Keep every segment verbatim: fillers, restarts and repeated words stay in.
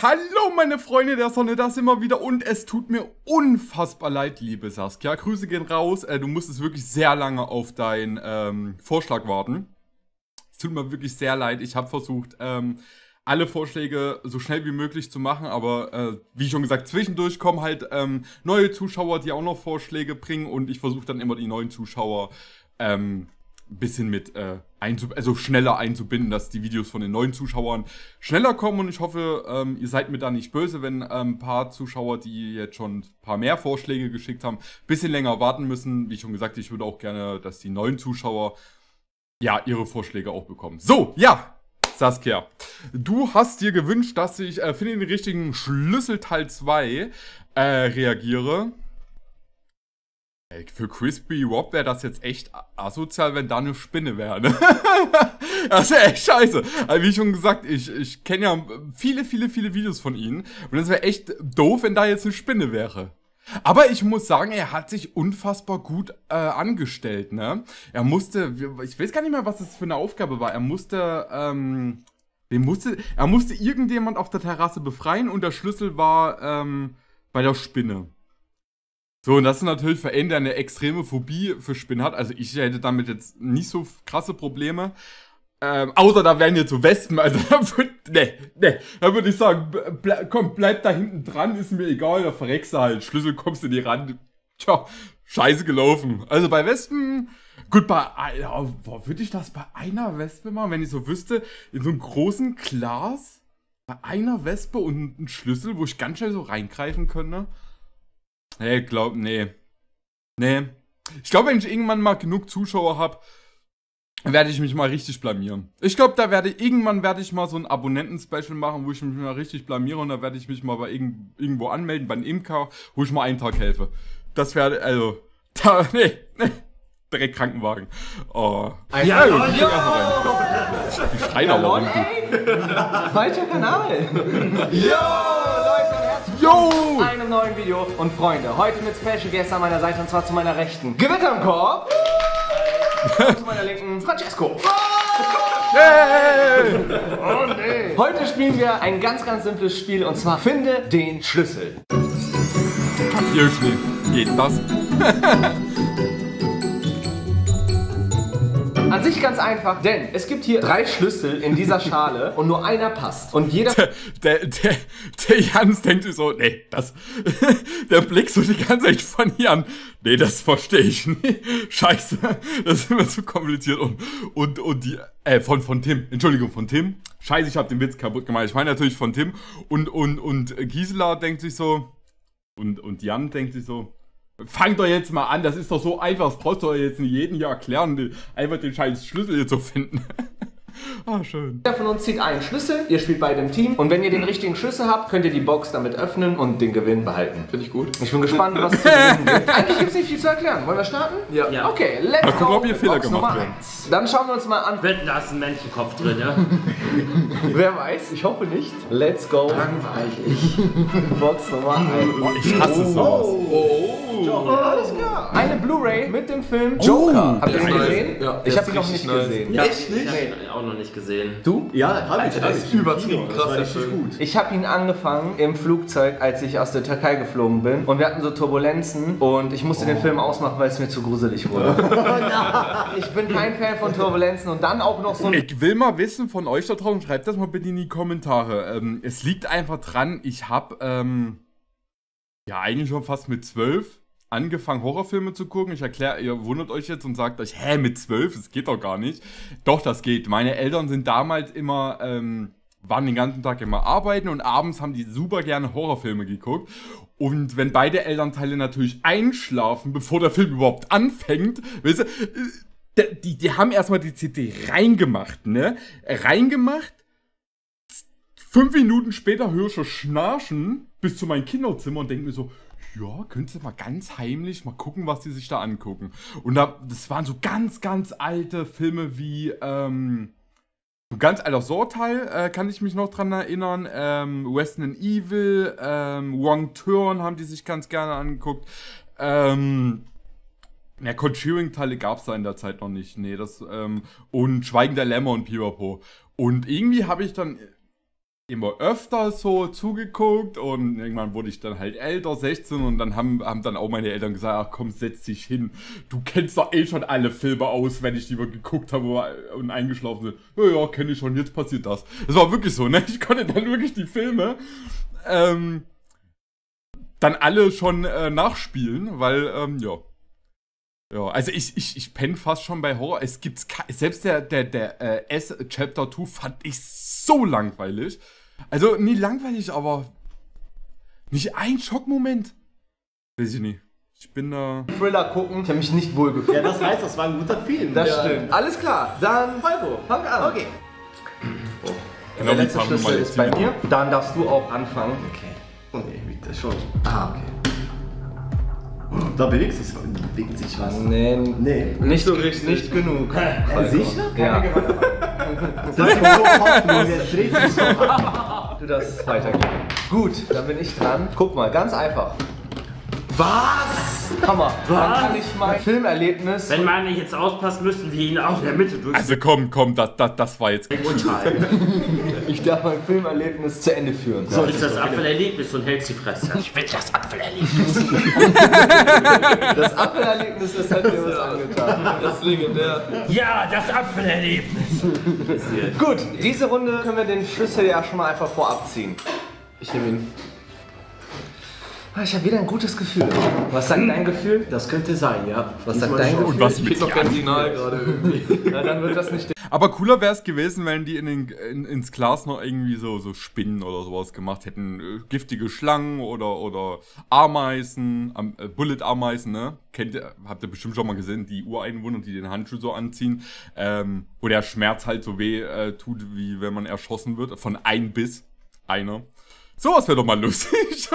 Hallo meine Freunde der Sonne, da sind wir wieder und es tut mir unfassbar leid, liebe Saskia. Grüße gehen raus, äh, du musstest wirklich sehr lange auf deinen ähm, Vorschlag warten. Es tut mir wirklich sehr leid, ich habe versucht, ähm, alle Vorschläge so schnell wie möglich zu machen, aber äh, wie schon gesagt, zwischendurch kommen halt ähm, neue Zuschauer, die auch noch Vorschläge bringen und ich versuche dann immer die neuen Zuschauer ähm, ein bisschen mit äh, einzubinden, also schneller einzubinden, dass die Videos von den neuen Zuschauern schneller kommen und ich hoffe, ähm, ihr seid mir da nicht böse, wenn ähm, ein paar Zuschauer, die jetzt schon ein paar mehr Vorschläge geschickt haben, ein bisschen länger warten müssen. Wie schon gesagt, ich würde auch gerne, dass die neuen Zuschauer ja ihre Vorschläge auch bekommen. So, ja, Saskia, du hast dir gewünscht, dass ich äh, für den richtigen Schlüssel Teil zwei äh, reagiere. Ey, für Crispy Rob wäre das jetzt echt asozial, wenn da eine Spinne wäre, ne? Das wäre echt scheiße. Also wie schon gesagt, ich, ich kenne ja viele, viele, viele Videos von ihnen. Und das wäre echt doof, wenn da jetzt eine Spinne wäre. Aber ich muss sagen, er hat sich unfassbar gut äh, angestellt, ne? Er musste, ich weiß gar nicht mehr, was das für eine Aufgabe war. Er musste, ähm, den musste, er musste irgendjemand auf der Terrasse befreien und der Schlüssel war, ähm, bei der Spinne. So, und das ist natürlich für einen, der eine extreme Phobie für Spinnen hat. Also ich hätte damit jetzt nicht so krasse Probleme. Ähm, außer da wären jetzt so Wespen. Also da würde, ne, ne, da würde ich sagen, ble komm, bleib da hinten dran, ist mir egal, da verreckst du halt. Schlüssel kommst du nicht ran. Tja, scheiße gelaufen. Also bei Wespen, gut, bei, ja, würde ich das bei einer Wespe machen, wenn ich so wüsste, in so einem großen Glas, bei einer Wespe und einem Schlüssel, wo ich ganz schnell so reingreifen könnte? Nee, glaub, nee. Nee. Ich glaube, wenn ich irgendwann mal genug Zuschauer habe, werde ich mich mal richtig blamieren. Ich glaube, da werde irgendwann werde ich mal so ein Abonnenten-Special machen, wo ich mich mal richtig blamiere und da werde ich mich mal bei irg irgendwo anmelden, bei einem Imker, wo ich mal einen Tag helfe. Das werde, also, da, nee, nee. Direkt Krankenwagen. Oh. Ja, ja, ja, ja, ja. Die Schreiner ja, falscher Kanal. Ja! Jo! Zu einem neuen Video. Und Freunde, heute mit Special Guest an meiner Seite und zwar zu meiner Rechten Gewitter im Korb. Und zu meiner Linken Francesco. Hey! Oh nee. Heute spielen wir ein ganz, ganz simples Spiel und zwar Finde den Schlüssel. Papierschnitt. Geht das? An sich ganz einfach, denn es gibt hier drei Schlüssel in dieser Schale und nur einer passt. Und jeder... Der, der, der, der Jans denkt sich so, nee, das... Der Blick so die ganze Zeit von Jan. Nee, das verstehe ich nicht. Scheiße, das ist immer zu kompliziert. Und, und, und die... Äh, von, von Tim. Entschuldigung, von Tim. Scheiße, ich habe den Witz kaputt gemacht. Ich meine natürlich von Tim. Und, und, und Gisela denkt sich so... Und, und Jan denkt sich so... Fang doch jetzt mal an, das ist doch so einfach, das brauchst du doch jetzt nicht jedem hier erklären, einfach den scheiß Schlüssel hier zu finden. Ah, schön. Jeder von uns zieht einen Schlüssel, ihr spielt beide im Team und wenn ihr den richtigen Schlüssel habt, könnt ihr die Box damit öffnen und den Gewinn behalten. Finde ich gut. Ich bin gespannt, was es zu gewinnen gibt. Eigentlich gibt es nicht viel zu erklären. Wollen wir starten? Ja. ja. Okay, let's mal gucken, go. ob ihr Fehler Box gemacht Nummer werden. eins. Dann schauen wir uns mal an. Wetten, da ist ein Menschenkopf drin, ja? Wer weiß, ich hoffe nicht. Let's go. Langweilig. Box Nummer eins. Ich hasse sowas. Oh. Oh, alles klar. Eine Blu-ray mit dem Film Joker. Oh, Habt ihr den nice. gesehen? Ja, ich der habe ihn ist noch nicht richtig nice. gesehen. Ja, Echt nicht? Ich habe ihn auch noch nicht gesehen. Du? Ja, hab ich. Das ist übertrieben krass, der Film. Ich habe ihn angefangen im Flugzeug, als ich aus der Türkei geflogen bin. Und wir hatten so Turbulenzen und ich musste oh. den Film ausmachen, weil es mir zu gruselig wurde. Ich bin kein Fan von Turbulenzen und dann auch noch so ein... Ich will mal wissen von euch da draußen, schreibt das mal bitte in die Kommentare. Ähm, es liegt einfach dran, ich habe ähm, ja eigentlich schon fast mit zwölf angefangen Horrorfilme zu gucken. Ich erkläre, ihr wundert euch jetzt und sagt euch, hä, mit zwölf? Das geht doch gar nicht. Doch, das geht. Meine Eltern sind damals immer, ähm, waren den ganzen Tag immer arbeiten und abends haben die super gerne Horrorfilme geguckt. Und wenn beide Elternteile natürlich einschlafen, bevor der Film überhaupt anfängt, weißt du, die, die haben erstmal die C D reingemacht, ne? Reingemacht. Fünf Minuten später höre ich schon Schnarchen bis zu meinem Kinderzimmer und denke mir so, ja, könntest du mal ganz heimlich mal gucken, was die sich da angucken. Und da, das waren so ganz, ganz alte Filme wie, ähm, so ganz alter Sorteil, äh, kann ich mich noch dran erinnern. Ähm, Resident Evil, ähm, Wrong Turn haben die sich ganz gerne angeguckt. Ähm, ja, Conjuring-Teile gab es da in der Zeit noch nicht. Nee, das, ähm, und Schweigen der Lämmer und Pipapo. Und irgendwie habe ich dann immer öfter so zugeguckt und irgendwann wurde ich dann halt älter, sechzehn, und dann haben, haben dann auch meine Eltern gesagt, ach komm, setz dich hin, du kennst doch eh schon alle Filme auswendig, die wir geguckt haben und eingeschlafen sind. Ja, ja, kenne ich schon, jetzt passiert das. Das war wirklich so, ne? Ich konnte dann wirklich die Filme ähm, dann alle schon äh, nachspielen, weil, ähm, ja. Ja, also ich, ich, ich penne fast schon bei Horror. Es gibt selbst der, der, der äh, S Chapter zwei fand ich so langweilig. Also nie langweilig, aber nicht ein Schockmoment. Weiß ich nicht. Ich bin da... Thriller gucken, ich habe mich nicht wohl gefühlt. Ja, das heißt, das war ein guter Film. Das ja. stimmt. Alles klar, dann Falco, fang an. Okay. Genau, Der die letzte fangen Schlüssel mal ist jetzt bei wieder. mir. Dann darfst du auch anfangen. Okay. Oh ne, bitte schon. Ah, okay. Da bewegt sich, bewegt sich was. Nee, Nee. nicht so richtig. Nicht genug. Äh, sicher? Ja. Das ist so Hoffnung, jetzt dreht sich so. Du darfst weitergehen. Gut, dann bin ich dran. Guck mal, ganz einfach. Was? Hammer. Dann kann ich mein Filmerlebnis... Wenn Mann nicht jetzt aufpasst, müssen wir ihn auch in der Mitte durch. Also komm, komm, das, das, das war jetzt... Urteil. Ich darf mein Filmerlebnis zu Ende führen. So ist das Apfelerlebnis und hältst die Fresse. Ich will das Apfelerlebnis. Das Apfelerlebnis, das hat mir was angetan. Das ist legendär. Ja, das Apfelerlebnis. Gut, diese Runde können wir den Schlüssel ja schon mal einfach vorab ziehen. Ich nehme ihn. Ah, ich habe wieder ein gutes Gefühl. Was sagt dein Gefühl? Das könnte sein, ja. Was sagt dein Gefühl? Und was ich mit noch kein Signal gerade irgendwie. Na, dann wird das nicht... Aber cooler wäre es gewesen, wenn die in den, in, ins Glas noch irgendwie so, so Spinnen oder sowas gemacht hätten. Äh, giftige Schlangen oder, oder Ameisen, ähm, äh, Bullet-Ameisen, ne? Kennt ihr, habt ihr bestimmt schon mal gesehen, die Ureinwohner, die den Handschuh so anziehen, ähm, wo der Schmerz halt so weh äh, tut, wie wenn man erschossen wird. Von ein Biss. Einer. Sowas wäre doch mal lustig.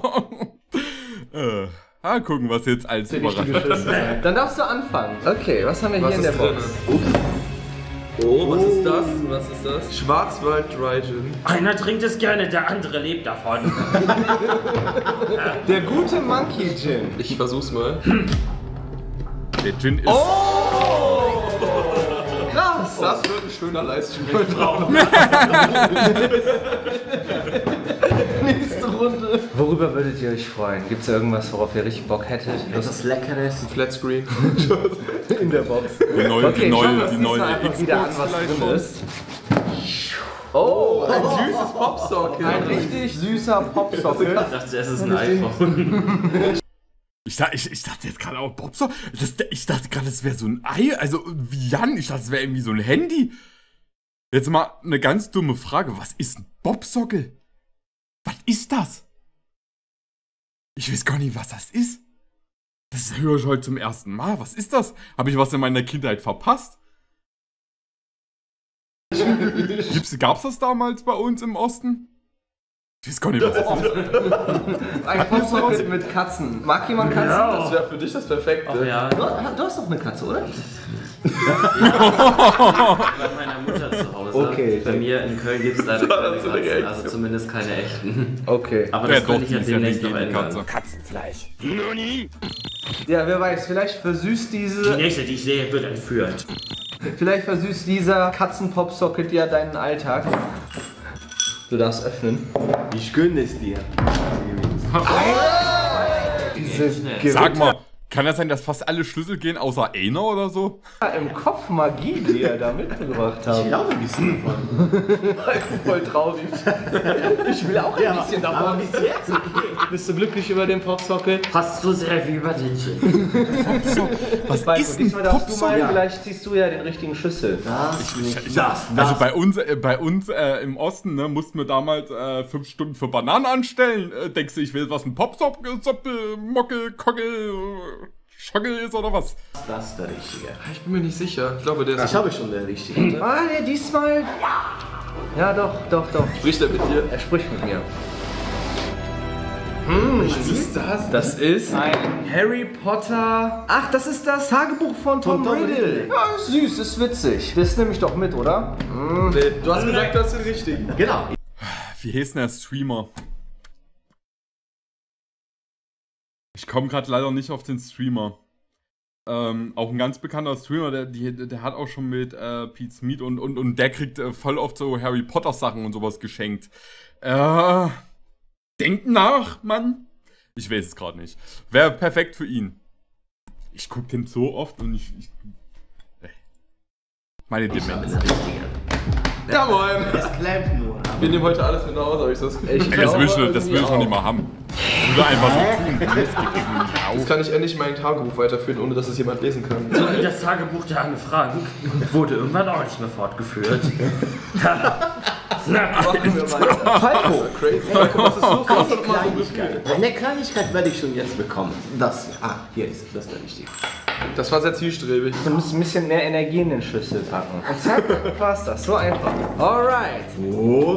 äh, mal gucken, was jetzt als Überraschung ist. Dann darfst du anfangen. Okay, was haben wir hier Was in der ist Box? Oh, was ist das? Was ist das? Schwarzwald Dry Gin. Einer trinkt es gerne, der andere lebt davon. Der gute Monkey Gin. Ich versuch's mal. Der Gin ist... Oh! Krass! Das wird ein schöner Livestream. Nächste Runde. Worüber würdet ihr euch freuen? Gibt es irgendwas, worauf ihr richtig Bock hättet? Etwas Leckeres. Ein Flatscreen. In der Box. Die neue, Okay, die neue, schauen wir uns die diesmal neue einfach wieder an, Xbox was vielleicht drin schon. ist. Oh, Ein süßes Popsocket. ein richtig süßer Popsocket. Ich dachte zuerst, es ist ein iPhone. Ich, dachte- ich, ich dachte jetzt gerade auch Bobso. Das, ich dachte gerade, das wäre so ein Ei. Also wie Jan, ich dachte, das wäre irgendwie so ein Handy. Jetzt mal eine ganz dumme Frage. Was ist ein Bobsockel? Was ist das? Ich weiß gar nicht, was das ist. Das höre ich heute zum ersten Mal. Was ist das? Habe ich was in meiner Kindheit verpasst? Gibt's, gab's das damals bei uns im Osten? Ich weiß gar nicht, was das ist. Ein Popsocket mit Katzen. Mag jemand Katzen? Das wäre für dich das Perfekte. Ach ja, Du, du hast doch eine Katze, oder? bei meiner Mutter zu Hause. Okay. Bei mir in Köln gibt es leider Das war keine so eine Katzen, Reaktion. also zumindest keine echten. Okay. Aber Ja, das doch, könnte ich die ja ist ja demnächst nicht noch gegen die ändern. Katze. Ja, wer weiß, vielleicht versüßt Die diese, nächste, die ich sehe, wird entführt. vielleicht versüßt dieser Katzenpopsocket ja deinen Alltag. Du darfst öffnen. Ich gönne es dir. Diese Sag mal, kann das sein, dass fast alle Schlüssel gehen, außer einer oder so? Gewitter im Kopf Magie, die ihr da mitgebracht Ich habt. glaube ein bisschen davon. Voll traurig. Ich will auch ein bisschen Aber davon. bis jetzt. Bist du glücklich über den Popsocket? Fast so sehr wie über den Gin. Was Falco, ist ein diesmal darfst du mal, Popsockel? vielleicht ziehst du ja den richtigen Schlüssel. Das nicht. Ich, Das, also das. bei uns, äh, bei uns äh, im Osten ne, mussten wir damals äh, fünf Stunden für Bananen anstellen. Äh, denkst du, ich will was ein Popsockel, Soppel, Mockel, Kockel, äh, Schockel ist oder was? Das ist der Richtige. Ich bin mir nicht sicher. Ich glaube, der ist. Ich habe schon den Richtigen. Ah, nee, diesmal. Ja, doch, doch, doch. Spricht er mit dir? Er spricht mit mir. Was ist das? Das ist ein Harry Potter. Ach, das ist das Tagebuch von Tom, Tom Riddle. Riddle. Ja, ist süß, ist witzig. Das nehme ich doch mit, oder? Nee, du hast gesagt, du hast den richtigen. Genau. Wie hieß denn der Streamer? Ich komme gerade leider nicht auf den Streamer. Ähm, auch ein ganz bekannter Streamer, der, die, der hat auch schon mit äh, Pete's Meat und, und, und der kriegt äh, voll oft so Harry Potter Sachen und sowas geschenkt. Äh, denkt nach, Mann. Ich weiß es gerade nicht. Wäre perfekt für ihn. Ich guck den so oft und ich... ich äh. Meine Demenz. Ja, moin. Es klemmt nur. Wir nehmen heute alles mit nach Hause, hab ich so das Gefühl. Ich Das glaube, will ich, das will ich noch irgendwie nicht mal haben. Oder einfach so tun. Jetzt kann ich endlich meinen Tagebuch weiterführen, ohne dass es jemand lesen kann. So wie das Tagebuch der Anne Frank wurde irgendwann auch nicht mehr fortgeführt. Machen wir weiter. Falco. Crazy. Falco, was ist los? Was hast du doch mal so gefühlt? Kleinigkeit. Eine Kleinigkeit werde ich schon jetzt bekommen. Das hier. Ah, hier ist das ist wichtig. Das war sehr zielstrebig. Du musst ein bisschen mehr Energie in den Schlüssel packen. Und zack, war's das. So einfach. Alright. Oh.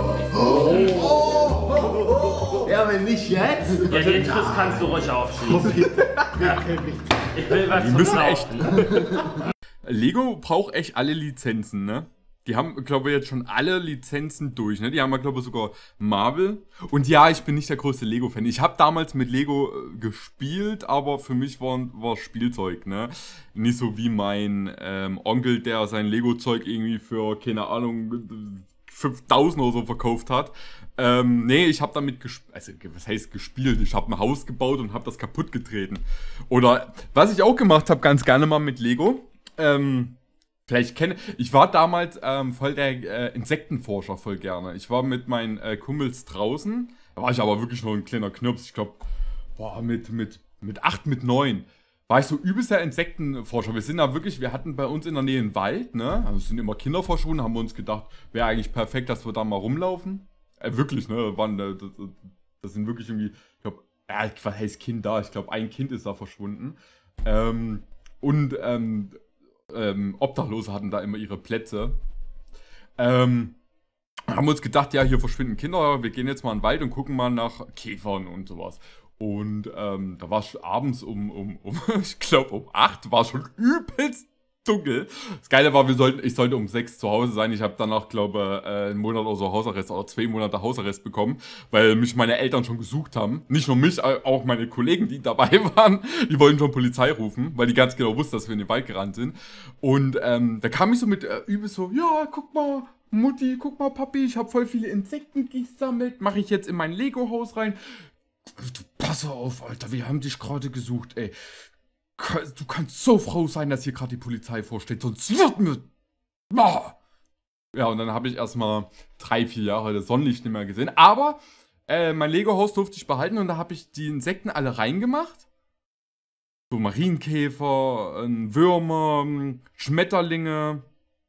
Ja, wenn nicht jetzt. Ja, den Triss kannst du ruhig aufschließen. Ich will was Die zum müssen Laufen. echt. Lego braucht echt alle Lizenzen, ne? Die haben, glaube ich, jetzt schon alle Lizenzen durch, ne? Die haben ja, glaube ich, sogar Marvel. Und ja, ich bin nicht der größte Lego-Fan. Ich habe damals mit Lego äh, gespielt, aber für mich war, war Spielzeug, ne? Nicht so wie mein ähm, Onkel, der sein Lego-Zeug irgendwie für, keine Ahnung, fünftausend oder so verkauft hat. Ähm, nee, ich habe damit gespielt, also was heißt gespielt? Ich habe ein Haus gebaut und habe das kaputt getreten. Oder, was ich auch gemacht habe, ganz gerne mal mit Lego, ähm, vielleicht kenne ich war damals ähm, voll der äh, Insektenforscher, voll gerne. Ich war mit meinen äh, Kumpels draußen, da war ich aber wirklich noch ein kleiner Knirps, ich glaube, boah, mit, mit, mit acht, mit neun. War ich so übelst der Insektenforscher. Wir sind da wirklich, wir hatten bei uns in der Nähe einen Wald, ne? Also es sind immer Kinder verschwunden, haben wir uns gedacht, wäre eigentlich perfekt, dass wir da mal rumlaufen. Äh, wirklich, ne? Waren, äh, das, das sind wirklich irgendwie, ich glaube, ja, was heißt Kind da? Ich glaube, ein Kind ist da verschwunden. Ähm, und, ähm, ähm, Obdachlose hatten da immer ihre Plätze. Ähm, haben uns gedacht, ja, hier verschwinden Kinder, wir gehen jetzt mal in den Wald und gucken mal nach Käfern und sowas. Und ähm, da war es abends um, um, um ich glaube um acht, war schon übelst dunkel. Das Geile war, wir sollten, ich sollte um sechs zu Hause sein. Ich habe danach, glaube ich, äh, einen Monat oder so Hausarrest oder zwei Monate Hausarrest bekommen, weil mich meine Eltern schon gesucht haben. Nicht nur mich, auch meine Kollegen, die dabei waren. Die wollten schon Polizei rufen, weil die ganz genau wussten, dass wir in den Wald gerannt sind. Und ähm, da kam ich so mit äh, übel so, ja, guck mal, Mutti, guck mal, Papi, ich habe voll viele Insekten gesammelt. Mache ich jetzt in mein Lego-Haus rein. Du, pass auf, Alter, wir haben dich gerade gesucht, ey. Du kannst so froh sein, dass hier gerade die Polizei vorsteht, sonst wird mir... Oh. Ja, und dann habe ich erstmal drei, vier Jahre das Sonnenlicht nicht mehr gesehen. Aber äh, mein Lego-Haus durfte ich behalten und da habe ich die Insekten alle reingemacht. So Marienkäfer, äh, Würmer, Schmetterlinge,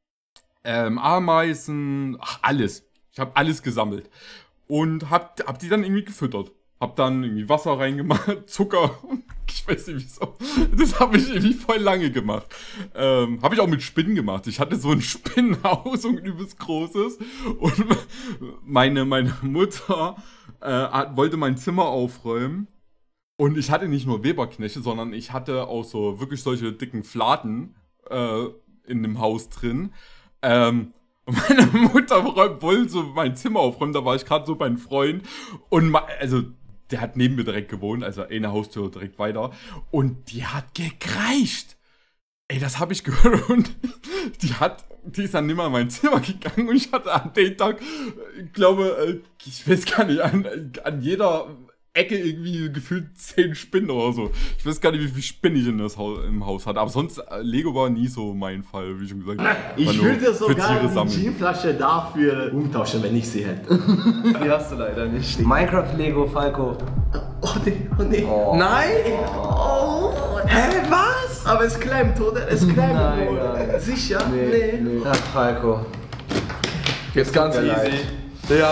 ähm, Ameisen, ach, alles. Ich habe alles gesammelt. Und hab, hab die dann irgendwie gefüttert. Hab dann irgendwie Wasser reingemacht, Zucker, ich weiß nicht wieso. Das habe ich irgendwie voll lange gemacht. Ähm, habe ich auch mit Spinnen gemacht. Ich hatte so ein Spinnenhaus, so ein übelst großes. Und meine, meine Mutter äh, wollte mein Zimmer aufräumen. Und ich hatte nicht nur Weberknechte, sondern ich hatte auch so wirklich solche dicken Fladen äh, in dem Haus drin. Ähm, meine Mutter wollte so mein Zimmer aufräumen, da war ich gerade so bei einem Freund. Und also... Der hat neben mir direkt gewohnt, also eine Haustür direkt weiter. Und die hat gekreischt. Ey, das habe ich gehört. Und die hat, die ist dann nimmer in mein Zimmer gegangen. Und ich hatte an dem Tag, ich glaube, ich weiß gar nicht, an, an jeder Ecke irgendwie gefühlt zehn Spinnen oder so. Ich weiß gar nicht, wie viel Spinnen ich in das Haus, im Haus hatte. Aber sonst, Lego war nie so mein Fall, wie schon gesagt. Ich würde sogar die Ginflasche dafür umtauschen, wenn ich sie hätte. Die hast du leider nicht. Minecraft Lego Falco. Oh nee, oh nee. Oh. Nein! Oh. Hä, was? Aber es klemmt, oder? Es klemmt, Nein, oder? nein. Sicher? Nee. nee. Ach, Falco. Jetzt ganz Tut mir easy. leid. Ja.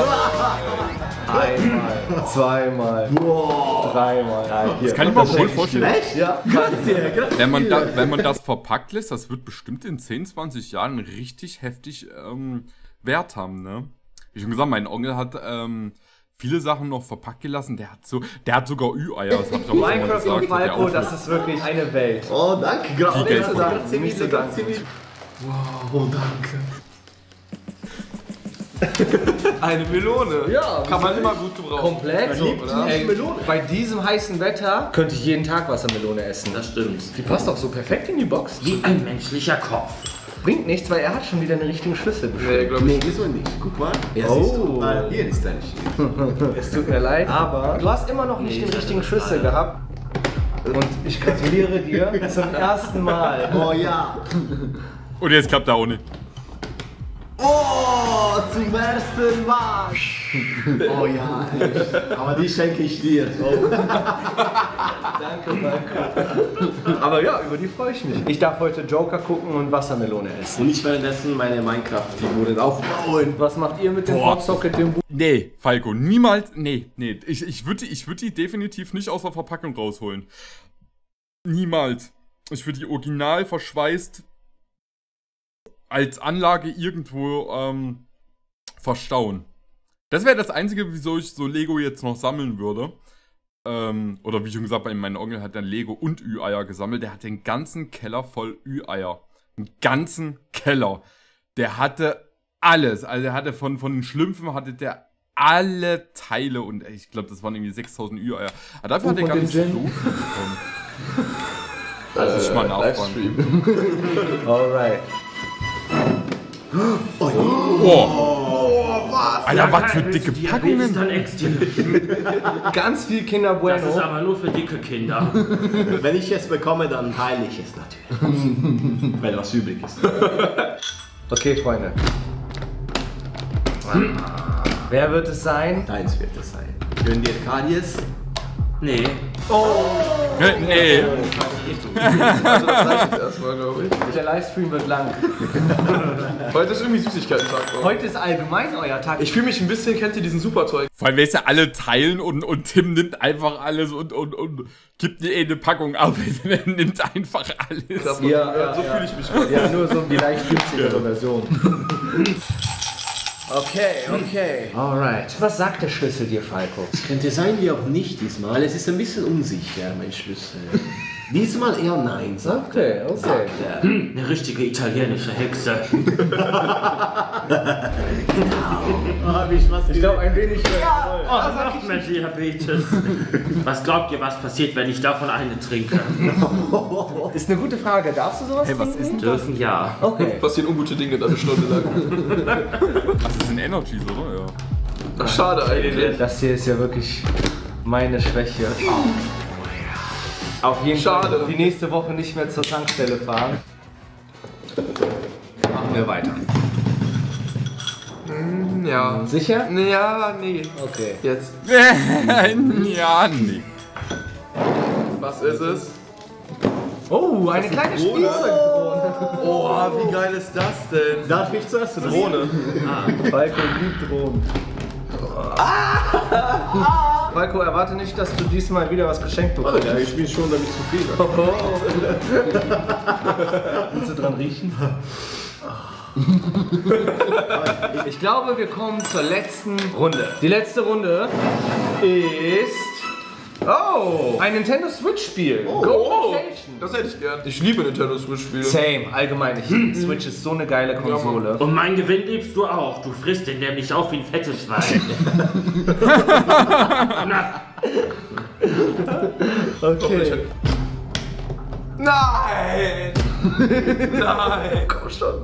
Einmal, zweimal, Wow. dreimal. Ja, hier. Das kann ich mir wohl vorstellen. Echt? Ja. Grazie, grazie. Wenn man, da, wenn man das verpackt lässt, das wird bestimmt in zehn, zwanzig Jahren richtig heftig ähm, Wert haben, ne? Wie schon gesagt, mein Onkel hat ähm, viele Sachen noch verpackt gelassen. Der hat so, der hat sogar Ü-Eier. Das hab ich auch schon mal Minecraft gesagt, und Falco, der das ist wirklich eine Welt. Oh, danke. Grazie, Geld grazie, von- grazie nicht mille, zu danken. grazie mille. Wow, danke. Eine Melone. Ja, Kann man immer gut gebrauchen. komplett. So, oder? Ey, bei diesem heißen Wetter könnte ich jeden Tag Wassermelone essen. Das stimmt. Die passt auch so perfekt in die Box. Wie ein menschlicher Kopf. Bringt nichts, weil er hat schon wieder einen richtigen Schlüssel Nee, bestimmt. glaub Nee, ich. diesmal nicht. Guck mal. Ja, Oh. siehst du. Ah, hier ist dein Schlüssel. Es tut mir leid, aber du hast immer noch nicht den richtigen Schlüssel gehabt. Und ich gratuliere dir zum ersten Mal. Oh ja. Und jetzt klappt er auch nicht. Oh, zum ersten Mal. Oh ja, echt. Aber die schenke ich dir. Oh. Danke, danke. Aber ja, über die freue ich mich. Ich darf heute Joker gucken und Wassermelone essen. Und ich währenddessen meine Minecraft-Figuren aufbauen. Was macht ihr mit dem Boah. Popsocket, dem Buch? Nee, Falco, niemals. Nee, nee. Ich, ich würde ich würd die definitiv nicht aus der Verpackung rausholen. Niemals. Ich würde die original verschweißt als Anlage irgendwo ähm, verstauen. Das wäre das Einzige, wieso ich so Lego jetzt noch sammeln würde. Ähm, oder wie schon gesagt, mein Onkel hat dann Lego und Ü-Eier gesammelt. Der hat den ganzen Keller voll Ü-Eier. Den ganzen Keller. Der hatte alles. Also der hatte von, von den Schlümpfen hatte der alle Teile und ich glaube, das waren irgendwie sechstausend Ü-Eier. Aber dafür hat er gar nicht so viel bekommen. Also ich mal nachfragen. Alright. Oh, was? Alter, was für dicke Packungen. Dann extra. Ganz viel Kinder Das ist Bueno. aber nur für dicke Kinder. Wenn ich es bekomme, dann teile ich es natürlich. Wenn was übrig ist. Okay, Freunde. Wer wird es sein? Deins wird es sein. Gönn dir Karies. Nee. Nee, nee. Also das reicht jetzt erstmal, glaube ich. Der Livestream wird lang. Heute ist irgendwie Süßigkeiten-Tag. Bro. Heute ist allgemein euer Tag. Ich fühle mich ein bisschen, kennt ihr diesen Superzeug? Vor allem, weißt du, alle teilen und, und Tim nimmt einfach alles und, und, und gibt dir eh eine Packung ab. Er nimmt einfach alles. Ja, ja, so ja. fühle ich mich gerade. Ja, nur so die leicht günstigere Version. Okay, okay. Alright. Was sagt der Schlüssel dir, Falco? Könnte sein wie auch nicht diesmal. Es ist ein bisschen unsicher, mein Schlüssel. Diesmal eher nein, sagt Okay, okay. Eine richtige italienische Hexe. Hab ich was Ich glaube, ein wenig. Oh, noch mehr Diabetes. Was glaubt ihr, was passiert, wenn ich davon eine trinke? Ist eine gute Frage. Darfst du sowas Hey, was trinken? ist denn Dürfen ja. Okay. Passieren ungute Dinge dann eine Stunde lang. Das sind Energies, oder? Ja. Ach, schade eigentlich. Das hier ist ja wirklich meine Schwäche. Auf jeden Schade. Fall die nächste Woche nicht mehr zur Tankstelle fahren. Machen wir weiter. Ja. Sicher? Ja, nee. Okay. Jetzt. Ja, nee. Was ist es? Oh, eine kleine Spielzeugdrohne. Oh, wie geil ist das denn? Darf ich zuerst oder? Drohne. Falco liebt Drohnen. Falco, erwarte nicht, dass du diesmal wieder was geschenkt bekommst. Ja, ich bin schon damit zufrieden. Willst du dran riechen? Ich glaube, wir kommen zur letzten Runde. Die letzte Runde ist... Oh, ein Nintendo Switch Spiel. Oh, Go Vacation. das hätte ich gern. Ich liebe Nintendo Switch Spiele. Same, allgemein. Ich, Switch ist so eine geile Konsole. Und mein Gewinn liebst du auch. Du frisst den nämlich auf wie ein fettes Schwein. Na, Okay. Nein! Nein! Komm schon.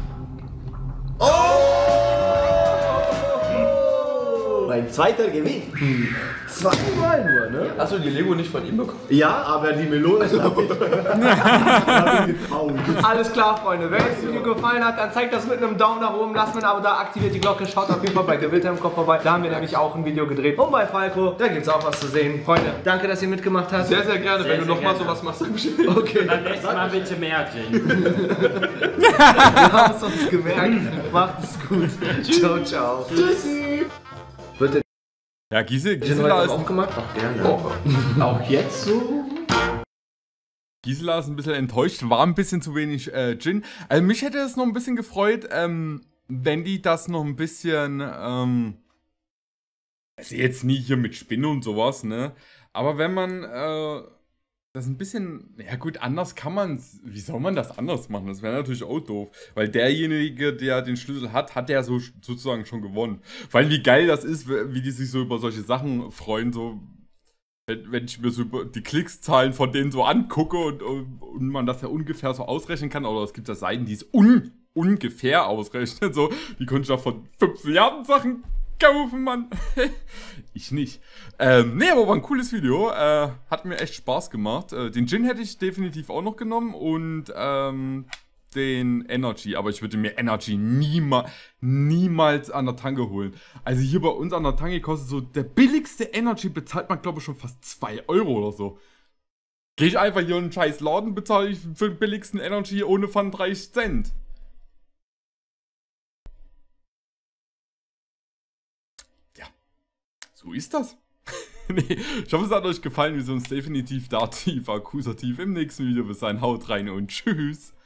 Mein zweiter Gewinn. Zweimal nur, ne? Hast du die Lego nicht von ihm bekommen? Ja, aber die Melone ist hab ich, hab ich getaugt. Alles klar, Freunde. Wenn euch das Video gefallen hat, dann zeigt das mit einem Daumen nach oben, lasst mir ein Abo da, aktiviert die Glocke, schaut auf jeden Fall bei Gewitter im Kopf vorbei. Da haben wir nämlich auch ein Video gedreht. Und bei Falco, da gibt's auch was zu sehen. Freunde, danke, dass ihr mitgemacht habt. Sehr, sehr gerne. Sehr, Wenn du sehr nochmal gerne. sowas machst, dann Bescheid. Okay, beim nächsten Mal bitte mehr Gin. wir haben es uns gemerkt. Macht es gut. Ciao, ciao. Tschüssi. Wird der Ja, Gisela, Gin Gisela, heute ist, aufgemacht? Ach, gerne. Oh. Auch jetzt so? Gisela ist ein bisschen enttäuscht, war ein bisschen zu wenig äh, Gin. Also mich hätte es noch ein bisschen gefreut, ähm, wenn die das noch ein bisschen, ähm, also jetzt nie hier mit Spinne und sowas, ne? Aber wenn man, äh, das ist ein bisschen, ja gut, anders kann man es, wie soll man das anders machen? Das wäre natürlich auch doof, weil derjenige, der den Schlüssel hat, hat ja so sozusagen schon gewonnen. Vor allem, wie geil das ist, wie die sich so über solche Sachen freuen, so, wenn ich mir so die Klickszahlen von denen so angucke und, und man das ja ungefähr so ausrechnen kann, oder es gibt ja Seiten, die es un, ungefähr ausrechnen, so, die konnte ich da von fünf Milliarden Sachen kaufen, Mann. Ich nicht. Ähm, nee, aber war ein cooles Video. Äh, hat mir echt Spaß gemacht. Äh, den Gin hätte ich definitiv auch noch genommen und ähm, den Energy. Aber ich würde mir Energy niemals, niemals an der Tanke holen. Also hier bei uns an der Tanke kostet so, der billigste Energy bezahlt man, glaube ich, schon fast zwei Euro oder so. Gehe ich einfach hier in einen scheiß Laden, bezahle ich für den billigsten Energy ohne Pfand dreißig Cent. So ist das. Nee, ich hoffe, es hat euch gefallen. Wir sehen uns definitiv da tief, akkusativ im nächsten Video. Bis dahin, haut rein und tschüss.